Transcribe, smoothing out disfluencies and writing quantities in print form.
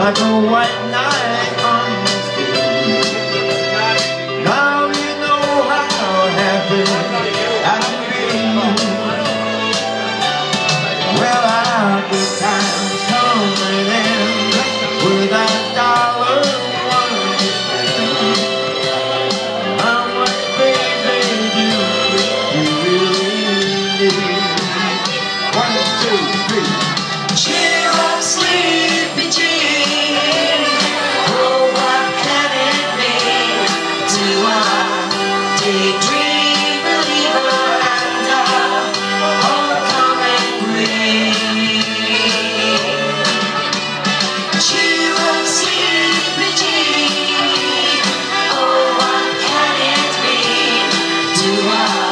like a white knight on the stage. Now you know how happy I can be. Well, our good times come and end without $1 to spend. How much baby do you really need? 1, 2, 3. Cheer up, sleepy Jean. Oh, what can it mean to a daydream believer and a homecoming queen? Cheer up, sleepy Jean. Oh, what can it mean to a